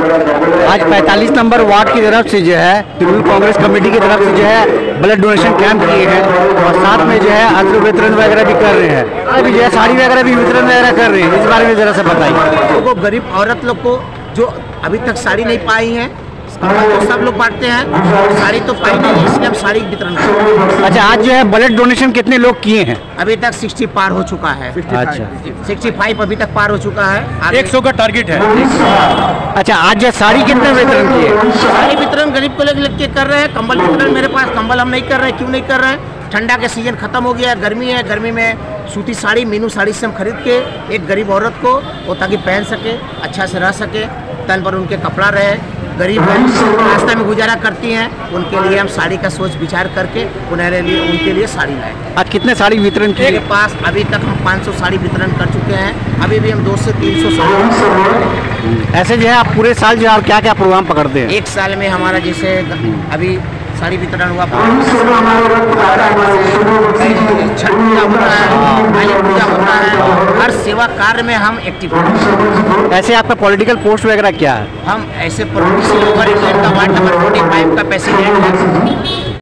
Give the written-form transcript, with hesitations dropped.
आज 45 number ward की तरफ से जो है तृणमूल कांग्रेस कमेटी की तरफ से जो है ब्लड डोनेशन कैंप किए हैं और साथ में जो है अन्न वितरण वगैरह भी कर रहे हैं। अभी जो है साड़ी वगैरह भी वितरण वगैरह कर रहे हैं। इस बारे में जरा सा बताइए। वो गरीब औरत लोग को जो अभी तक साड़ी नहीं पाई है, तो सब लोग बांटते हैं, साड़ी तो पाई नहीं है, इसलिए हम साड़ी वितरण करते हैं। अच्छा, आज जो है ब्लड डोनेशन कितने लोग किए हैं? अभी तक 60 पार हो चुका है। अच्छा, 65 अभी तक पार हो चुका है। 100 का टारगेट है। अच्छा, आज जो साड़ी कितने वितरण किए? साड़ी वितरण गरीब को लेकर के कर रहे हैं। कंबल वितरण मेरे पास कंबल हम नहीं कर रहे हैं। क्यों नहीं कर रहे हैं? ठंडा के सीजन खत्म हो गया है, गर्मी है। गर्मी में सूती साड़ी, मीनू साड़ी से हम खरीद के एक गरीब औरत को वो ताकि पहन सके, अच्छा से रह सके, तन पर उनके कपड़ा रहे। गरीब है, रास्ते में गुजारा करती हैं, उनके लिए हम साड़ी का सोच विचार करके उनके लिए साड़ी लाए। आज कितने साड़ी वितरण किए? मेरे पास अभी तक हम 500 साड़ी वितरण कर चुके हैं। अभी भी हम 200 से 300 साड़ी। ऐसे जो है आप पूरे साल जो है क्या क्या प्रोग्राम पकड़ते हैं? एक साल में हमारा जैसे अभी साड़ी वितरण हुआ, छठ पूजा होता है, काली पूजा होता है, हर सेवा कार्य में हम एक्टिव हैं। ऐसे आपका पॉलिटिकल पोस्ट वगैरह क्या है? हम ऐसे पॉलिटिशियन वार्ड नंबर 45 का प्रेसिडेंट हैं।